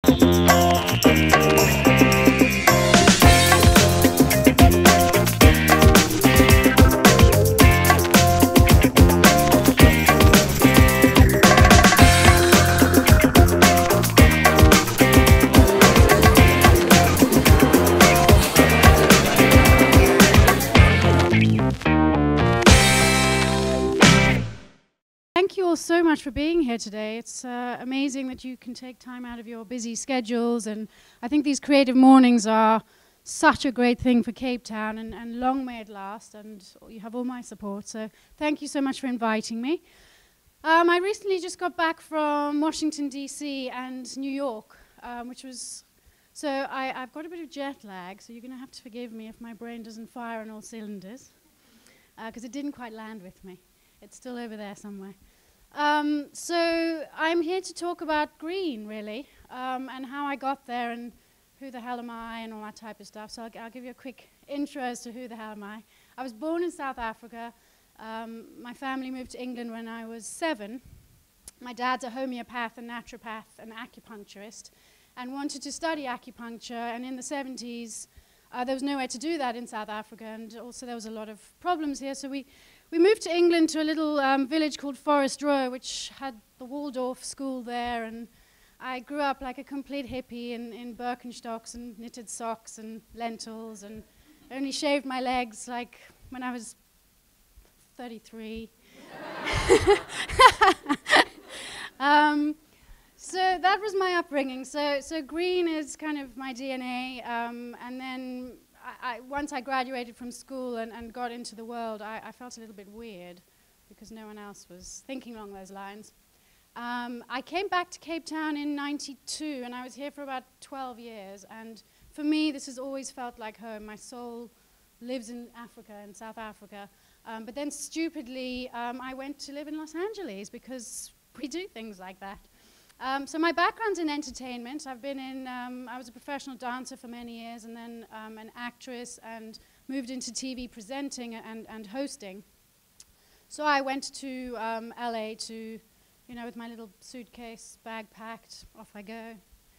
Thank you all so much for being here today. It's amazing that you can take time out of your busy schedules, and I think these creative mornings are such a great thing for Cape Town, and long may it last, and you have all my support, so thank you so much for inviting me. I recently just got back from Washington, D.C. and New York, so I've got a bit of jet lag, so you're going to have to forgive me if my brain doesn't fire on all cylinders, because it didn't quite land with me. It's still over there somewhere. So I'm here to talk about green, really, and how I got there and who the hell am I and all that type of stuff. So I'll give you a quick intro as to who the hell am I. I was born in South Africa. My family moved to England when I was 7. My dad's a homeopath and naturopath and acupuncturist and wanted to study acupuncture, and in the 70s there was nowhere to do that in South Africa, and also there was a lot of problems here, so we moved to England to a little village called Forest Row, which had the Waldorf school there, and I grew up like a complete hippie in Birkenstocks and knitted socks and lentils, and only shaved my legs like when I was 33. So that was my upbringing. So green is kind of my DNA, and then once I graduated from school and got into the world, I felt a little bit weird because no one else was thinking along those lines. I came back to Cape Town in '92, and I was here for about 12 years. And for me, this has always felt like home. My soul lives in Africa, in South Africa. But then stupidly, I went to live in Los Angeles because we do things like that. So my background's in entertainment. I was a professional dancer for many years, and then an actress, and moved into TV presenting and hosting. So I went to LA to, with my little suitcase, bag packed, off I go.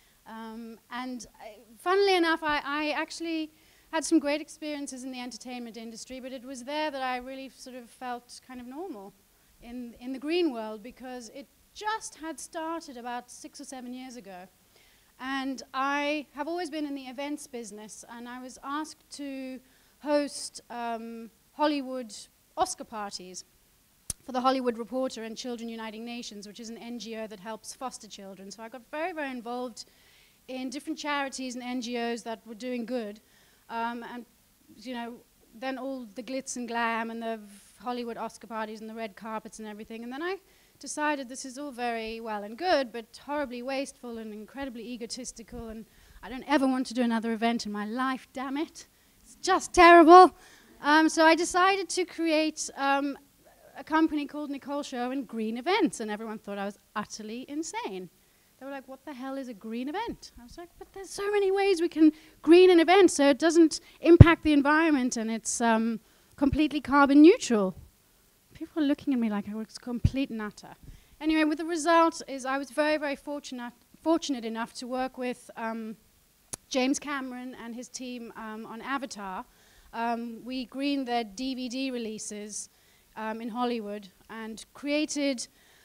Funnily enough, I actually had some great experiences in the entertainment industry, but it was there that I really sort of felt kind of normal in the green world, because it just had started about 6 or 7 years ago. And I have always been in the events business, and I was asked to host Hollywood Oscar parties for the Hollywood Reporter and Children Uniting Nations, which is an NGO that helps foster children. So I got very, very involved in different charities and NGOs that were doing good. Then all the glitz and glam and the Hollywood Oscar parties and the red carpets and everything. And then I decided this is all very well and good, but horribly wasteful and incredibly egotistical, and I don't ever want to do another event in my life, damn it. It's just terrible. So I decided to create a company called Nicole Sherwin Green Events, and everyone thought I was utterly insane. They were like, what the hell is a green event? I was like, but there's so many ways we can green an event so it doesn't impact the environment and it's completely carbon neutral. People are looking at me like I was a complete nutter. Anyway, with the result is I was very, very fortunate enough to work with James Cameron and his team on Avatar. We greened their DVD releases in Hollywood and created,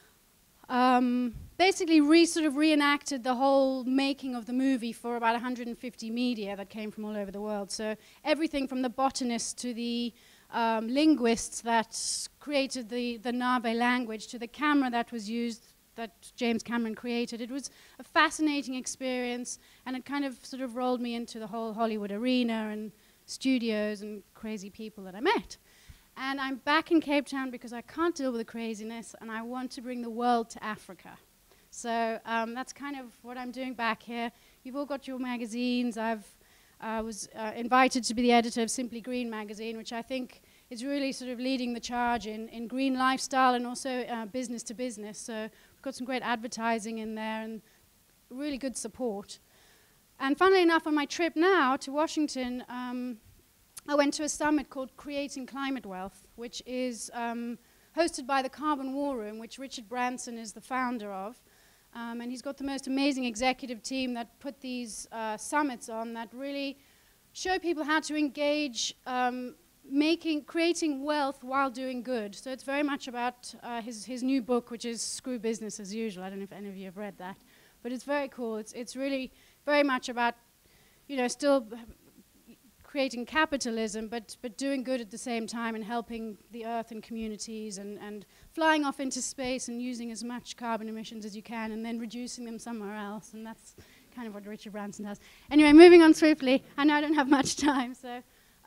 basically sort of reenacted the whole making of the movie for about 150 media that came from all over the world. So everything from the botanists to the linguists that created the Nave language to the camera that was used, that James Cameron created. It was a fascinating experience, and it kind of sort of rolled me into the whole Hollywood arena and studios and crazy people that I met. And I'm back in Cape Town because I can't deal with the craziness, and I want to bring the world to Africa. So that's kind of what I'm doing back here. You've all got your magazines. I was invited to be the editor of Simply Green magazine, which I think is really sort of leading the charge in green lifestyle and also business to business. So we've got some great advertising in there and really good support. And funnily enough, on my trip now to Washington, I went to a summit called Creating Climate Wealth, which is hosted by the Carbon War Room, which Richard Branson is the founder of. And he's got the most amazing executive team that put these summits on that really show people how to engage creating wealth while doing good. So it's very much about his new book, which is Screw Business as Usual. I don't know if any of you have read that, but it's very cool. It's really very much about, still creating capitalism, but doing good at the same time and helping the earth and communities and flying off into space and using as much carbon emissions as you can and then reducing them somewhere else. And that's kind of what Richard Branson does. Anyway, moving on swiftly. I know I don't have much time, so...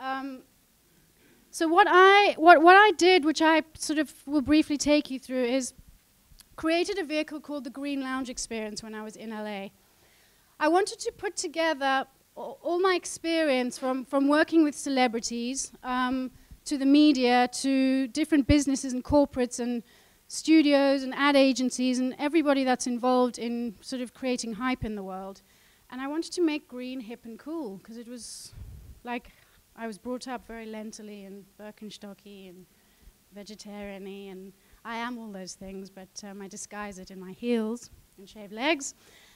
So what I did, which I sort of will briefly take you through, is created a vehicle called the Green Lounge Experience when I was in LA. I wanted to put together all my experience from working with celebrities to the media to different businesses and corporates and studios and ad agencies and everybody that's involved in sort of creating hype in the world. And I wanted to make green hip and cool because it was like... I was brought up very lentily and Birkenstocky and vegetarian-y, and I am all those things, but I disguise it in my heels and shaved legs.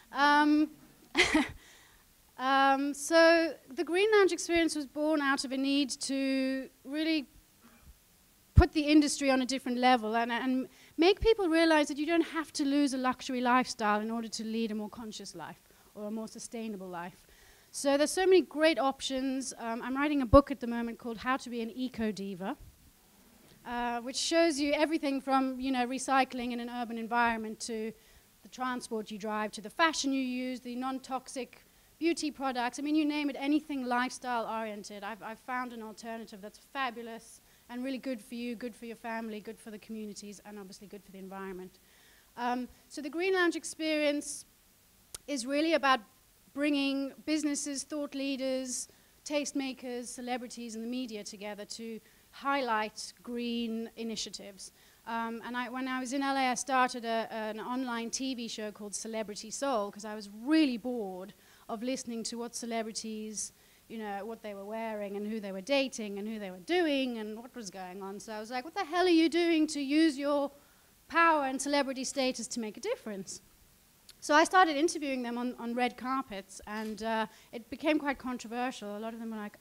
So the Green Lounge Experience was born out of a need to really put the industry on a different level and make people realize that you don't have to lose a luxury lifestyle in order to lead a more conscious life or a more sustainable life. So there's so many great options. I'm writing a book at the moment called How to Be an Eco-Diva, which shows you everything from, recycling in an urban environment to the transport you drive, to the fashion you use, the non-toxic beauty products. I mean, you name it, anything lifestyle-oriented. I've found an alternative that's fabulous and really good for you, good for your family, good for the communities, and obviously good for the environment. So the Green Lounge Experience is really about bringing businesses, thought leaders, tastemakers, celebrities, and the media together to highlight green initiatives. And when I was in LA, I started an online TV show called Celebrity Soul because I was really bored of listening to what celebrities, what they were wearing and who they were dating and who they were doing and what was going on. So I was like, what the hell are you doing to use your power and celebrity status to make a difference? So I started interviewing them on red carpets, and it became quite controversial. A lot of them were like,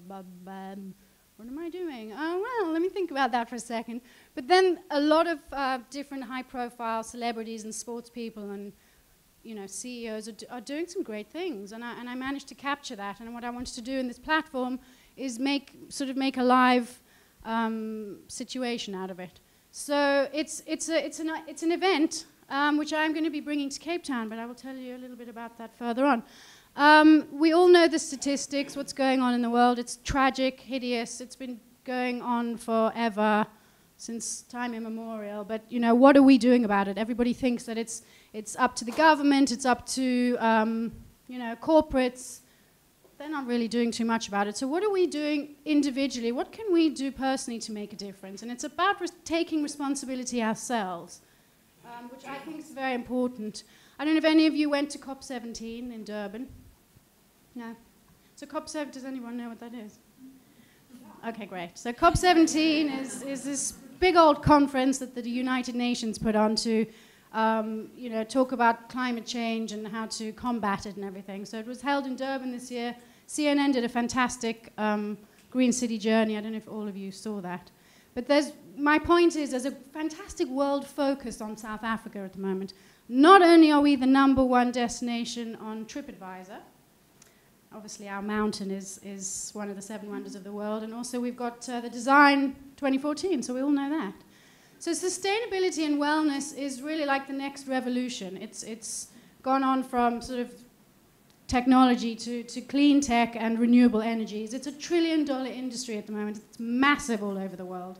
what am I doing? Oh, well, let me think about that for a second. But then a lot of different high-profile celebrities and sports people and CEOs are doing some great things, and I managed to capture that. And what I wanted to do in this platform is make a live situation out of it. So it's an event. Which I'm going to be bringing to Cape Town, but I will tell you a little bit about that further on. We all know the statistics, what's going on in the world. It's tragic, hideous. It's been going on forever, since time immemorial. But, what are we doing about it? Everybody thinks that it's up to the government, it's up to, corporates. They're not really doing too much about it. So what are we doing individually? What can we do personally to make a difference? And it's about taking responsibility ourselves. Which I think is very important. I don't know if any of you went to COP17 in Durban. No? So COP7, does anyone know what that is? Okay, great. So COP17 is this big old conference that the United Nations put on to talk about climate change and how to combat it and everything. So it was held in Durban this year. CNN did a fantastic Green City journey. I don't know if all of you saw that. But my point is, there's a fantastic world focus on South Africa at the moment. Not only are we the #1 destination on TripAdvisor, obviously our mountain is one of the 7 wonders of the world, and also we've got the Design 2014, so we all know that. So sustainability and wellness is really like the next revolution. It's gone on from sort of technology to clean tech and renewable energies. It's a $1 trillion industry at the moment. It's massive all over the world.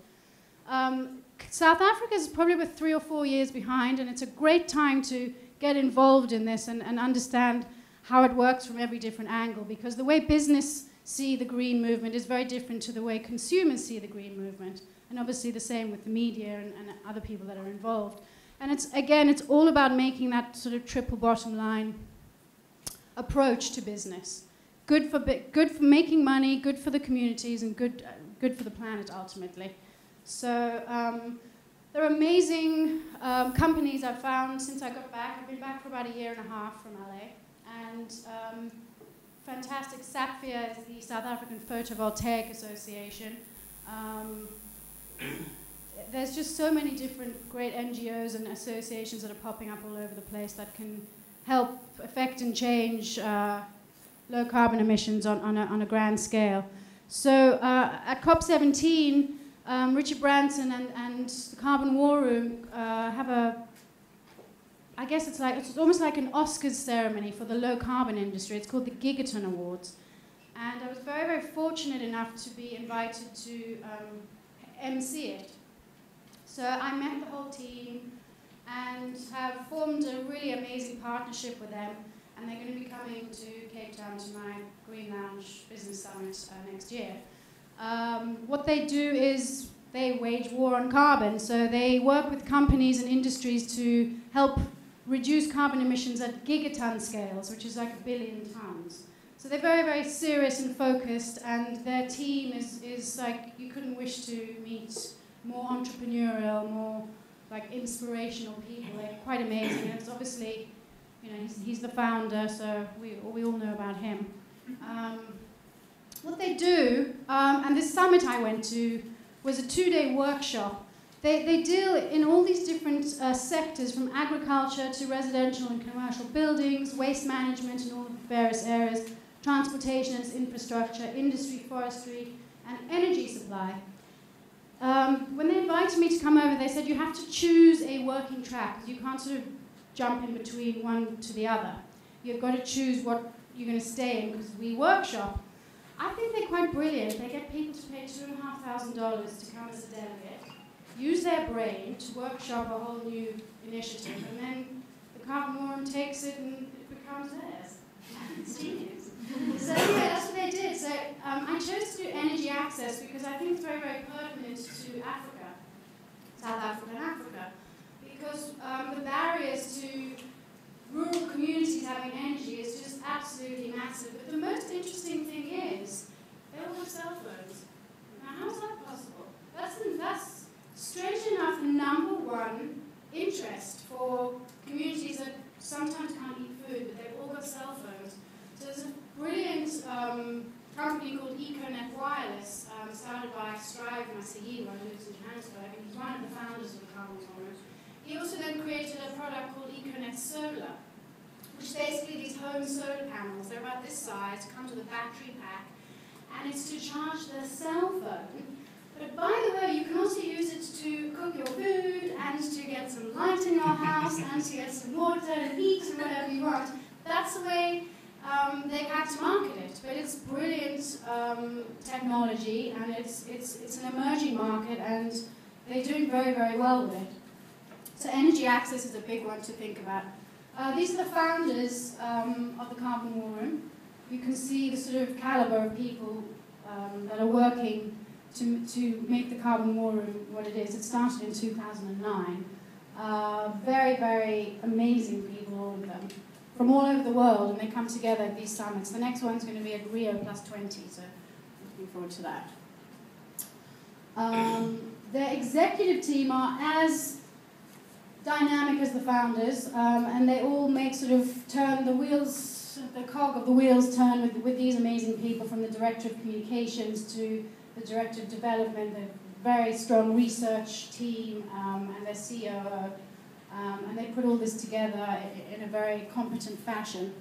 South Africa is probably about 3 or 4 years behind, and it's a great time to get involved in this and understand how it works from every different angle, because the way business see the green movement is very different to the way consumers see the green movement, and obviously the same with the media and other people that are involved. And it's all about making that sort of triple bottom line approach to business. Good for making money, good for the communities, and good for the planet ultimately. So There are amazing companies I've found since I got back. I've been back for about a year and a half from LA. And fantastic. Sapphire is the South African Photovoltaic Association. There's just so many different great NGOs and associations that are popping up all over the place that can help affect and change low carbon emissions on a grand scale. So at COP17, Richard Branson and the Carbon War Room have I guess it's almost like an Oscars ceremony for the low carbon industry. It's called the Gigaton Awards. And I was very, very fortunate enough to be invited to MC it. So I met the whole team and have formed a really amazing partnership with them. And they're going to be coming to Cape Town to my Green Lounge Business Summit next year. What they do is they wage war on carbon. So they work with companies and industries to help reduce carbon emissions at gigaton scales, which is like 1 billion tons. So they're very, very serious and focused, and their team is like, you couldn't wish to meet more entrepreneurial, more like inspirational people. They're quite amazing. And it's obviously, you know, he's the founder, so we all know about him. What they do, and this summit I went to was a 2-day workshop. They deal in all these different sectors, from agriculture to residential and commercial buildings, waste management in all the various areas, transportation and infrastructure, industry, forestry, and energy supply. When they invited me to come over, they said you have to choose a working track. You can't sort of jump in between one to the other. You've got to choose what you're going to stay in, because we workshop. I think they're quite brilliant. They get people to pay $2,500 to come as a delegate, use their brain to workshop a whole new initiative, and then the Carbon War Room takes it and it becomes theirs. It's genius. So yeah, that's what they did. So I chose to do energy access because I think it's very, very pertinent to Africa, South Africa and Africa, because the barriers to rural communities having energy is just absolutely massive. But the most interesting thing is they all have cell phones. Now, how is that possible? That's strange enough the #1 interest for communities that sometimes can't eat food, but they've all got cell phones. So there's a brilliant company called EcoNet Wireless, started by Strive Masahiro, who lives in Johannesburg, and he's one of the founders of the Carbon War Room. He also then created a product called EcoNet Solar, which is basically these home solar panels. They're about this size, come with a battery pack, and it's to charge the cell phone. But by the way, you can also use it to cook your food, and to get some light in your house, and to get some water and heat and whatever you want. That's the way they had to market it. But it's brilliant technology, and it's an emerging market, and they're doing very, very well with it. So energy access is a big one to think about. These are the founders of the Carbon War Room. You can see the sort of caliber of people that are working to make the Carbon War Room what it is. It started in 2009. Very, very amazing people, all of them, from all over the world, and they come together at these summits. The next one's going to be at Rio +20, so looking forward to that. Their executive team are as dynamic as the founders, and they all make sort of turn the wheels, the cog of the wheels turn with these amazing people, from the Director of Communications to the Director of Development, the very strong research team, and their COO. And they put all this together in a very competent fashion.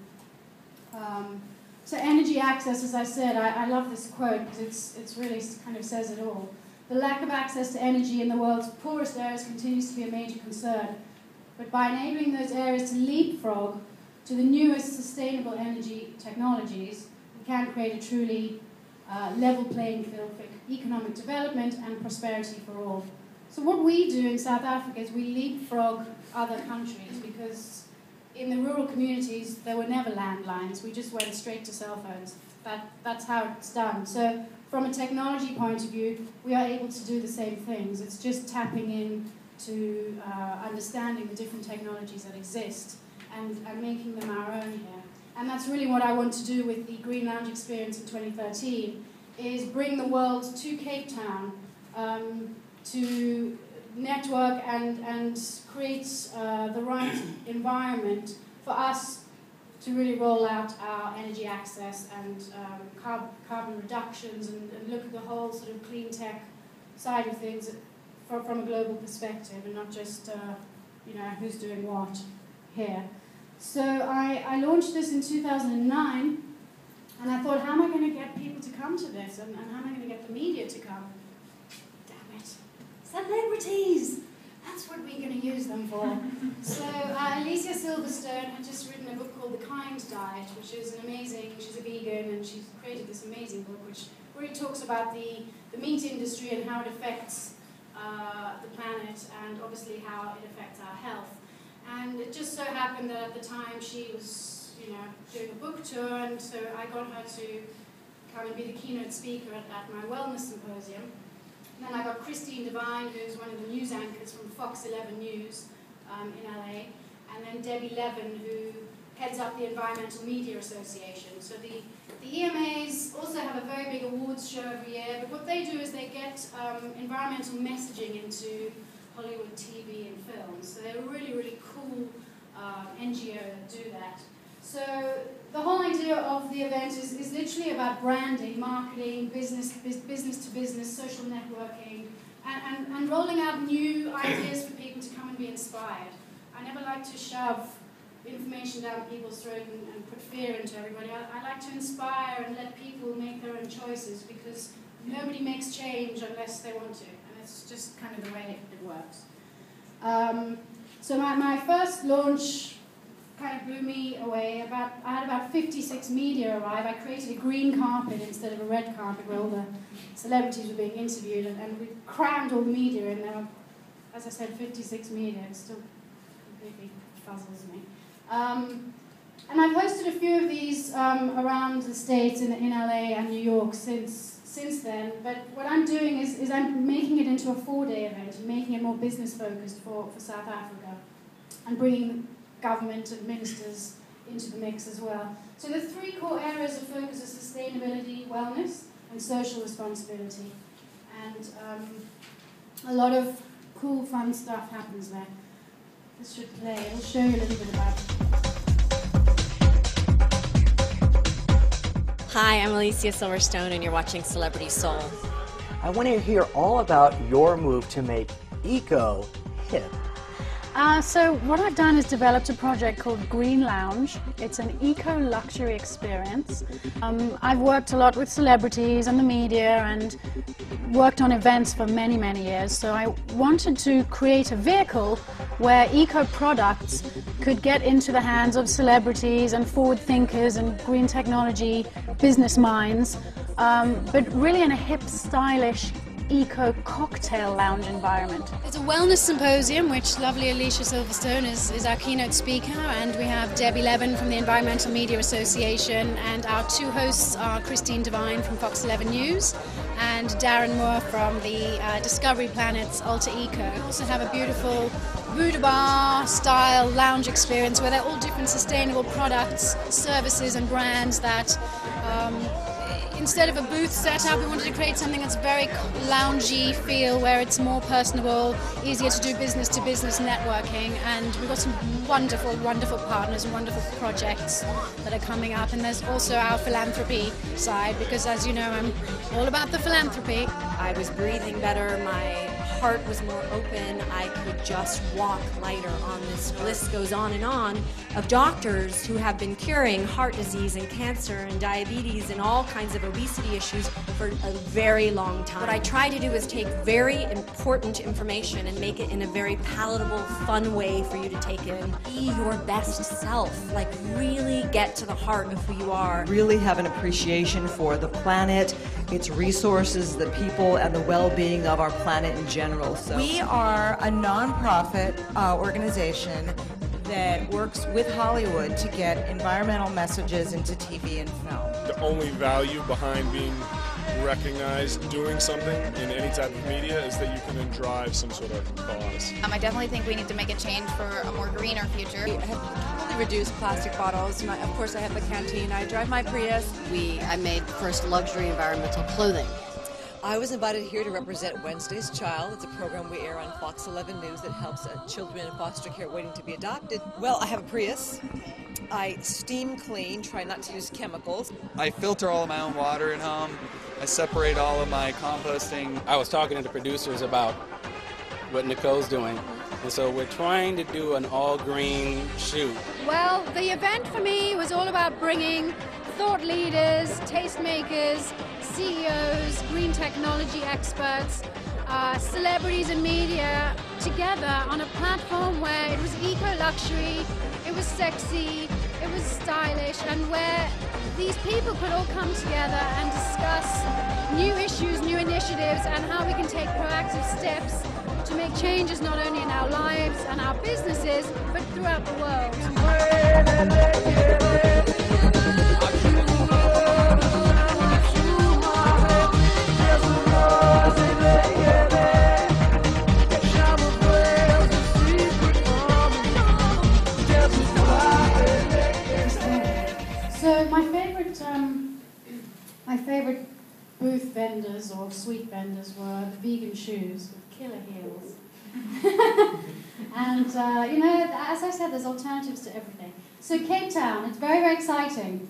So energy access, as I said, I love this quote because it's really kind of says it all. The lack of access to energy in the world's poorest areas continues to be a major concern. But by enabling those areas to leapfrog to the newest sustainable energy technologies, we can create a truly level playing field for economic development and prosperity for all. So what we do in South Africa is we leapfrog other countries, because in the rural communities there were never landlines. We just went straight to cell phones. That's how it's done. So from a technology point of view, we are able to do the same things. It's just tapping in to understanding the different technologies that exist and making them our own here. And that's really what I want to do with the Green Lounge experience in 2013, is bring the world to Cape Town to network and create the right environment for us to really roll out our energy access and carbon reductions and look at the whole sort of clean tech side of things from a global perspective, and not just who's doing what here. So I launched this in 2009, and I thought, how am I going to get people to come to this, and how am I going to get the media to come? Damn it, celebrities! That's what we're going to use them for. So Alicia Silverstone had just written a book called The Kind Diet, which is an amazing, she's a vegan, and she's created this amazing book which really talks about the meat industry and how it affects the planet, and obviously how it affects our health. And it just so happened that at the time she was, doing a book tour, and so I got her to come and be the keynote speaker at my wellness symposium. And then I got Christine Devine, who's one of the news anchors from Fox 11 News in LA, and then Debbie Levin, who heads up the Environmental Media Association. So the EMAs also have a very big awards show every year, but what they do is they get environmental messaging into Hollywood TV and films. So they're a really, really cool NGO that do that. So the whole idea of the event is literally about branding, marketing, business to business, social networking, and rolling out new ideas for people to come and be inspired. I never like to shove information down people's throat and put fear into everybody. I like to inspire and let people make their own choices, because nobody makes change unless they want to, and it's just kind of the way it works. So my first launch kind of blew me away. I had about 56 media arrive. I created a green carpet instead of a red carpet where all the celebrities were being interviewed, and we crammed all the media in. There were, as I said, 56 media. It still completely puzzles me. And I've hosted a few of these around the States in LA and New York since then, but what I'm doing is I'm making it into a 4-day event and making it more business focused for South Africa, and bringing government and ministers into the mix as well. So the 3 core areas of focus are sustainability, wellness, and social responsibility. And a lot of cool, fun stuff happens there. This should play. I'll show you a little bit about it. Hi, I'm Alicia Silverstone, and you're watching Celebrity Soul. I want to hear all about your move to make eco hip. So what I've done is developed a project called Green Lounge. It's an eco-luxury experience. I've worked a lot with celebrities and the media and worked on events for many, many years. So I wanted to create a vehicle where eco-products could get into the hands of celebrities and forward thinkers and green technology business minds, but really in a hip, stylish, eco cocktail lounge environment. It's a wellness symposium, which lovely Alicia Silverstone is our keynote speaker, and we have Debbie Levin from the Environmental Media Association, and our 2 hosts are Christine Devine from Fox 11 News and Darren Moore from the Discovery Planet's Alter Eco. We also have a beautiful boudoir style lounge experience where they're all different sustainable products, services and brands that instead of a booth setup, we wanted to create something that's very loungy feel, where it's more personable, easier to do business-to-business networking, and we've got some wonderful, wonderful partners and wonderful projects that are coming up. And there's also our philanthropy side, because as you know, I'm all about the philanthropy. I was breathing better, my heart was more open, I could just walk lighter on this list goes on, of doctors who have been curing heart disease and cancer and diabetes and all kinds of obesity issues for a very long time. What I try to do is take very important information and make it in a very palatable, fun way for you to take in. Be your best self, like really get to the heart of who you are. Really have an appreciation for the planet, its resources, the people, and the well-being of our planet in general. So we are a non-profit organization that works with Hollywood to get environmental messages into TV and film. The only value behind being recognized doing something in any type of media is that you can then drive some sort of cause. I definitely think we need to make a change for a more greener future. I have completely reduced plastic bottles. Of course, I have the canteen. I drive my Prius. I made first luxury environmental clothing. I was invited here to represent Wednesday's Child. It's a program we air on Fox 11 News that helps children in foster care waiting to be adopted. Well, I have a Prius. I steam clean, try not to use chemicals. I filter all of my own water at home. I separate all of my composting. I was talking to the producers about what Nicole's doing, and so we're trying to do an all-green shoot. Well, the event for me was all about bringing thought leaders, tastemakers, CEOs, green technology experts, celebrities and media together on a platform where it was eco-luxury, it was sexy, it was stylish, and where these people could all come together and discuss new issues, new initiatives, and how we can take proactive steps to make changes not only in our lives and our businesses, but throughout the world. So my favorite booth vendors or sweet vendors were the vegan shoes with killer heels. And as I said, there's alternatives to everything. So Cape Town, it's very, very exciting.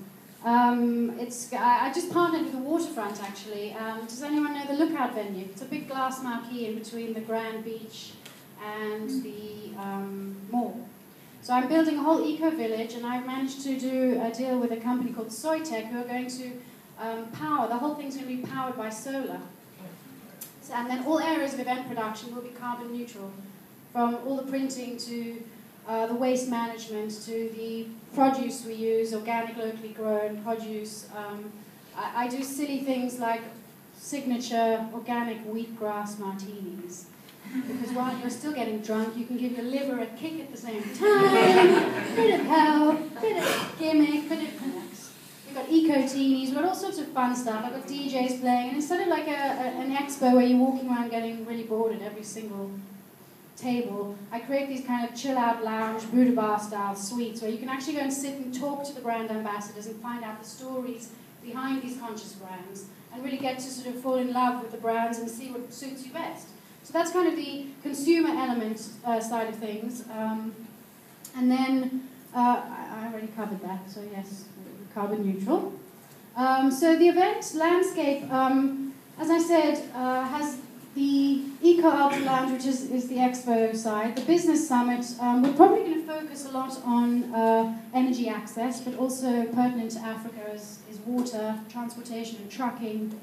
I just partnered with the waterfront actually. Does anyone know the Lookout venue? It's a big glass marquee in between the Grand Beach and the mall. So I'm building a whole eco-village, and I've managed to do a deal with a company called Soytech, who are going to the whole thing's going to be powered by solar. So, and then all areas of event production will be carbon neutral, from all the printing to the waste management to the produce we use, organic, locally grown produce. I do silly things like signature organic wheatgrass martinis. Because while you're still getting drunk, you can give your liver a kick at the same time. Bit of help, bit of gimmick, bit of connects. We've got eco-teenies, we've got all sorts of fun stuff. I've got DJs playing, and instead of like an expo where you're walking around getting really bored at every single table, I create these kind of chill-out lounge, Buddha bar style suites where you can actually go and sit and talk to the brand ambassadors and find out the stories behind these conscious brands and really get to sort of fall in love with the brands and see what suits you best. So that's kind of the consumer element side of things. And then, I already covered that, so yes, carbon neutral. So the event landscape, as I said, has the Eco Ultra Lounge, which is the expo side. The business summit, we're probably going to focus a lot on energy access, but also pertinent to Africa is water, transportation and trucking.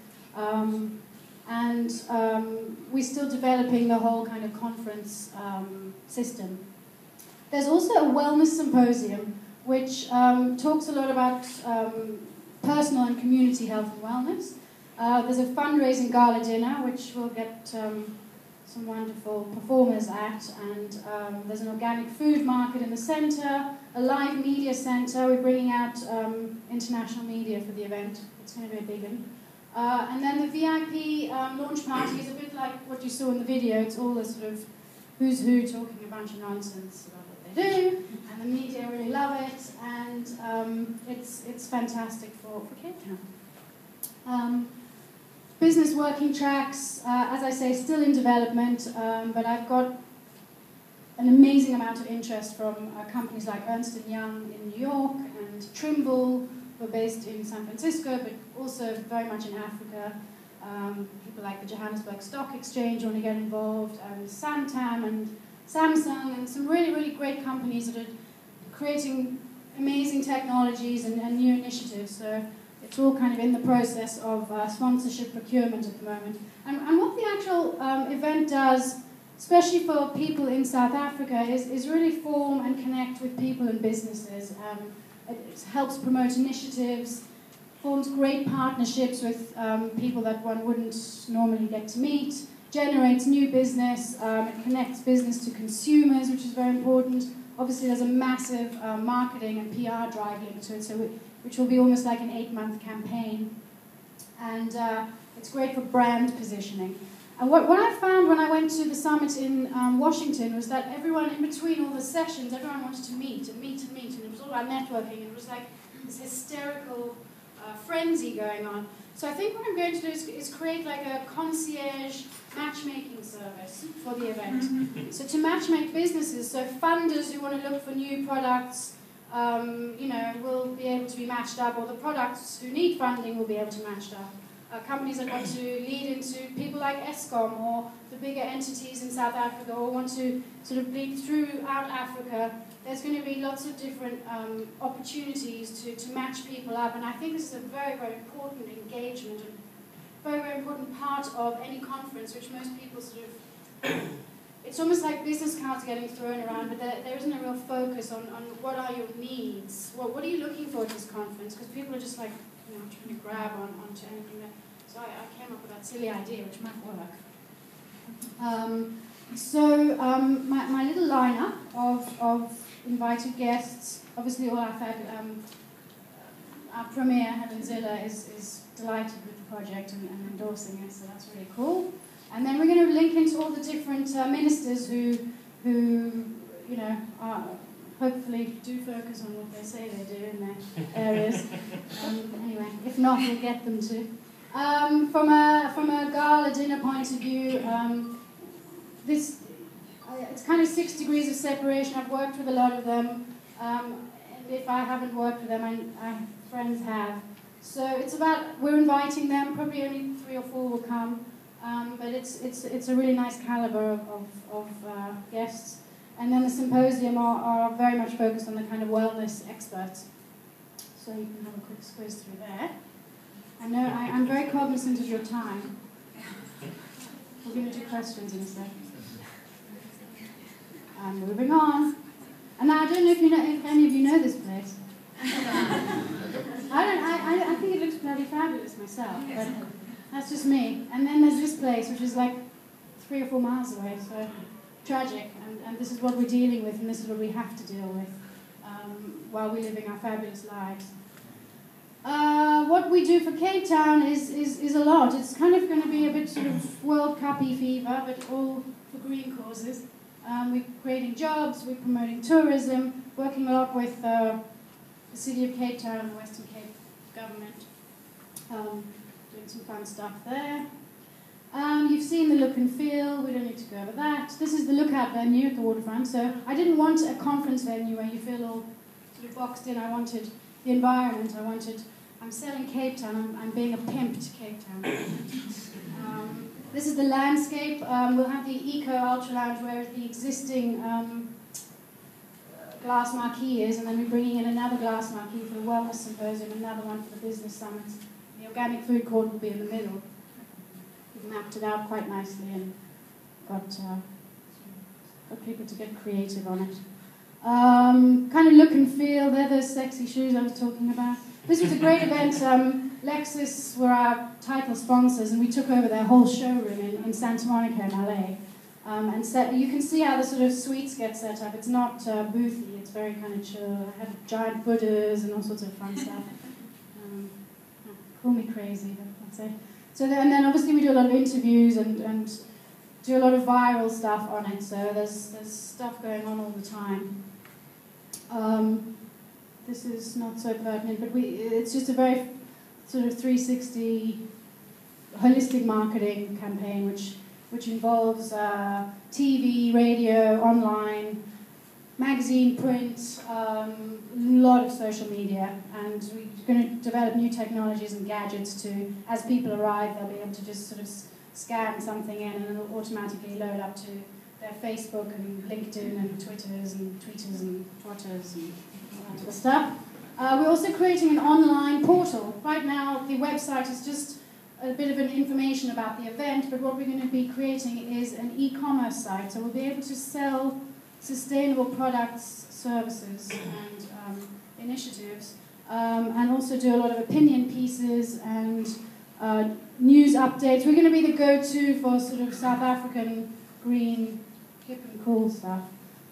We're still developing the whole kind of conference system. There's also a wellness symposium which talks a lot about personal and community health and wellness. There's a fundraising gala dinner which we'll get some wonderful performers at, and there's an organic food market in the centre, a live media centre. We're bringing out international media for the event. It's going to be a big one. And then the VIP launch party is a bit like what you saw in the video. It's all the sort of who's who talking a bunch of nonsense about what they do, and the media really love it, and it's fantastic for Cape Town. Business working tracks, as I say, still in development, but I've got an amazing amount of interest from companies like Ernst & Young in New York and Trimble. We're based in San Francisco, but also very much in Africa. People like the Johannesburg Stock Exchange want to get involved, and Santam and Samsung, and some really, really great companies that are creating amazing technologies and new initiatives. So it's all kind of in the process of sponsorship procurement at the moment. And what the actual event does, especially for people in South Africa, is really form and connect with people and businesses. It helps promote initiatives, forms great partnerships with people that one wouldn't normally get to meet, generates new business, it connects business to consumers, which is very important. Obviously, there's a massive marketing and PR drive linked to it, so which will be almost like an 8-month campaign. And it's great for brand positioning. And what I found when I went to the summit in Washington was that everyone, in between all the sessions, everyone wanted to meet and meet and meet, and it was all about networking, and it was like this hysterical frenzy frenzy going on. So I think what I'm going to do is create like a concierge matchmaking service for the event. So to matchmake businesses, so funders who want to look for new products, will be able to be matched up, or the products who need funding will be able to match up. Companies that want to lead into people like ESCOM or the bigger entities in South Africa, or want to sort of bleed throughout Africa, there's going to be lots of different opportunities to match people up. And I think this is a very, very important engagement and very, very important part of any conference, which most people sort of... It's almost like business cards getting thrown around, but there isn't a real focus on what are your needs. What are you looking for at this conference? Because people are just like, trying to grab onto anything there. So I came up with that silly idea, which might work. My little lineup of invited guests, obviously all our premier, Helen Ziller, is delighted with the project and endorsing it, so that's really cool. And then we're going to link into all the different ministers who hopefully do focus on what they say they do in their areas. Anyway, if not, we'll get them to. From a gala dinner point of view, it's kind of 6 degrees of separation. I've worked with a lot of them, and if I haven't worked with them, friends have. So it's about, we're inviting them, probably only 3 or 4 will come, but it's a really nice caliber of guests. And then the symposium are very much focused on the kind of wellness experts. So you can have a quick squiz through there. I know I'm very cognizant of your time. We're going to do questions in a second. Moving on. And now I don't know if any of you know this place. I think it looks bloody fabulous myself, but that's just me. And then there's this place, which is like 3 or 4 miles away, so tragic. And this is what we're dealing with, and this is what we have to deal with while we're living our fabulous lives. What we do for Cape Town is a lot. It's kind of going to be a bit sort of World Cup-y fever, but all for green causes. We're creating jobs, we're promoting tourism, working a lot with the City of Cape Town and the Western Cape government, doing some fun stuff there. You've seen the look and feel, we don't need to go over that. This is the lookout venue at the waterfront, so I didn't want a conference venue where you feel all sort of boxed in. I wanted the environment, I'm selling Cape Town, I'm being a pimp to Cape Town. This is the landscape. We'll have the Eco Ultra Lounge where the existing glass marquee is, and then we're bringing in another glass marquee for the Wellness Symposium, another one for the Business Summit. The Organic Food Court will be in the middle. We've mapped it out quite nicely and got people to get creative on it. Kind of look and feel, they're those sexy shoes I was talking about. This was a great event. Lexus were our title sponsors, and we took over their whole showroom in Santa Monica in LA. You can see how the sort of suites get set up. It's not boothy, it's very kind of chill. I had giant Buddhas and all sorts of fun stuff. Call me crazy, but that's it. And then obviously we do a lot of interviews and do a lot of viral stuff on it, so there's stuff going on all the time. This is not so pertinent, but it's just a very sort of 360 holistic marketing campaign which involves TV, radio, online, magazine, print, a lot of social media, and we're going to develop new technologies and gadgets to, as people arrive, they'll be able to just sort of scan something in and it'll automatically load up to their Facebook and LinkedIn and Twitters and tweeters and twitters and all that sort of stuff. We're also creating an online portal. Right now, the website is just a bit of an information about the event, but what we're going to be creating is an e-commerce site. So we'll be able to sell sustainable products, services, and initiatives, and also do a lot of opinion pieces and news updates. We're going to be the go-to for sort of South African green, hip and cool stuff.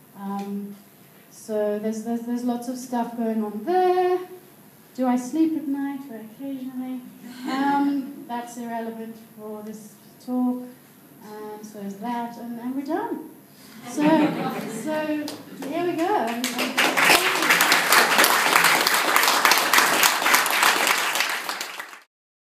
So there's lots of stuff going on there. Do I sleep at night? Very occasionally. That's irrelevant for this talk. So is that, and we're done. So here we go.